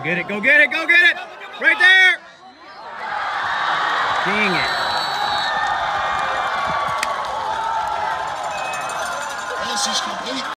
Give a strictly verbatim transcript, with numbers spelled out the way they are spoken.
get it, go get it, go get it! Right there! Dang it. Pass is complete.